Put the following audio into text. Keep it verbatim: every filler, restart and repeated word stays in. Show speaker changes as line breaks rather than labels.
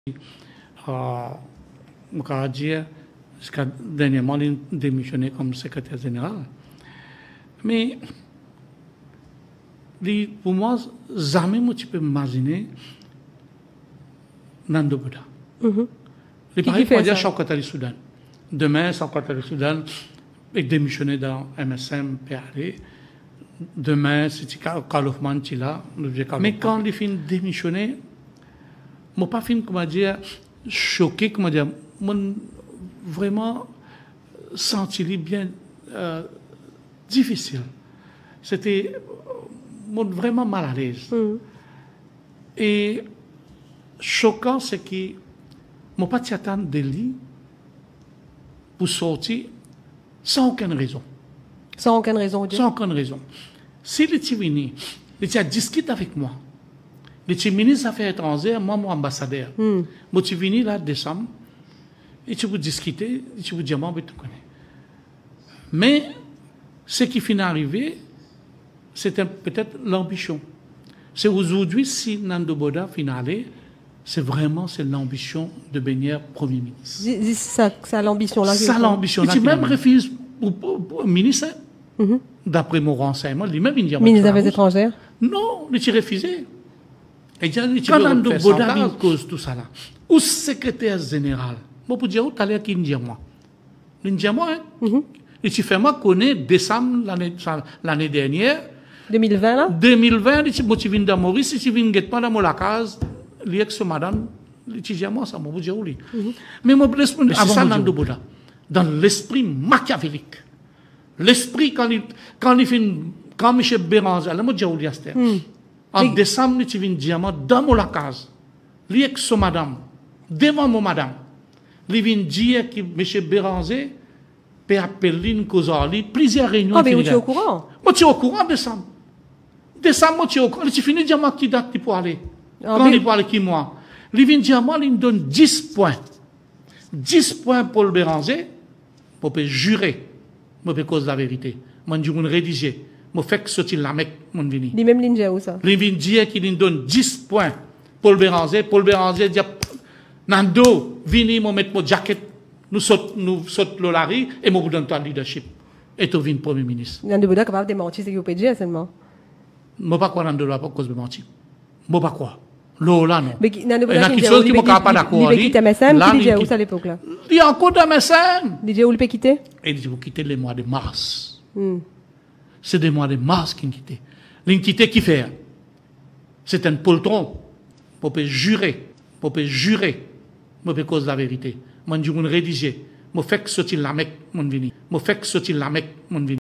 Euh, jusqu'à dernièrement, il a démissionné comme secrétaire général. Mais pour moi, jamais je peux m'imaginer Nando Boda.
Mm-hmm.
Les pareil pour dire Shawkat Ali Soudan. Demain, Shawkat Ali Soudan est démissionné dans M S M, P R D. Demain, c'est Karl Hoffman qui est là. Mais quand il finit démissionné, je ne pas fin, comment dire, choqué, comment dire, vraiment senti bien euh, difficile. C'était vraiment mal à l'aise. Mm. Et choquant, c'est que je n'ai pas attendu de lui pour sortir sans aucune raison.
Sans aucune raison,
Sans aucune raison. S'il était venu, il a discuté avec moi. Il était ministre des Affaires étrangères, moi, mon ambassadeur. Mm. Moi, je suis venu là, décembre, et tu veux discuter, et tu veux dire, moi, je te connais. Mais ce qui finit arrivé, c'était peut-être l'ambition. C'est aujourd'hui, si Nando Boda finale, c'est vraiment l'ambition de devenir Premier ministre.
C'est ça, ça l'ambition là.
Ça l'ambition là. Il même refuse pour ministre, mm-hmm. d'après mon renseignement, lui-même il dit.
Ministre des Affaires étrangères?
Non, il a refusé. Et quand Nando Boda vient cause tout ça là, ou secrétaire général, moi pour dire où t'allais qui dit moi, il dit moi, hein. Et tu fais moi connaître décembre l'année dernière.
deux mille vingt là?
deux mille vingt, moi tu viens de Maurice, si tu viens de pas dans la case, l'ex madame, tu dis moi ça, moi pour dire où lui. Mais moi c'est ça Nando Boda, dans l'esprit machiavélique, l'esprit quand il quand il fait quand Michel Béranger, là moi dis où lui Esther. En oui. Décembre, tu viens de dire, dans la case, l'ex madame, devant mon madame, il vient de dire que M. Béranger peut appeler une cause à lui, plusieurs réunions.
Ah, mais vous êtes au courant?
Moi, tu es au courant, décembre. Décembre, moi, tu es au courant. Tu finis de dire, moi, qui date pour aller? Ah, quand mais... il parle qui, moi? Il vient de dire, moi, il me donne dix points. dix points pour le Béranger, pour jurer, pour cause de la vérité. Moi, je vais rédiger. Je fais que ce la mec, mon vini.
Les mêmes lignes, où ça?
Les vins disent qu'il donne dix points. Paul Béranger, Paul Béranger dit, Nando, vini, moi mettre mon jacket, nous saute, nous saute le lari, et moi vous donne ton leadership. Et tu viens Premier ministre.
Nando Boda capable de mentir, c'est qu'il peut dire seulement.
Moi pas quoi Nando là pour cause de mentir. Moi pas quoi. Là, non.
Mais Nando Boda
qui dit, il n'est pas d'accord.
Il peut quitter M S M, qui dit où ça à l'époque là?
Il y a encore de M S M.
Il dit où il peut quitter?
Et il dit, vous quittez les mois de mars. C'est des mois de mars qui ont quitté. L'entité qui fait, c'est un poltron. Pour jurer, pour jurer, pour cause de la vérité. Moi, je vais rédiger. Je fais que ce qu'il la mec, mon vini. Je fais que ce qu'il la mec, mon vini.